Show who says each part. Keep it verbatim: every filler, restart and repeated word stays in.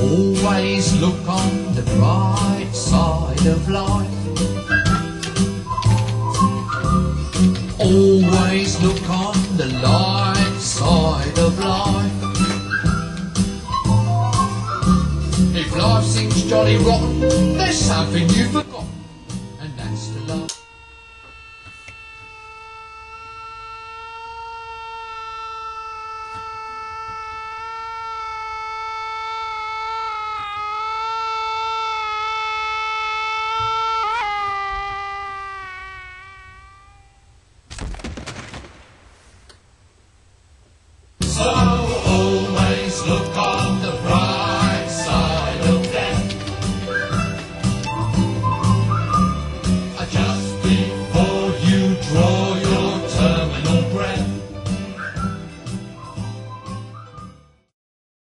Speaker 1: Always look on the bright side of life. Always look on the light side of life. If life seems jolly rotten, there's something you forgot.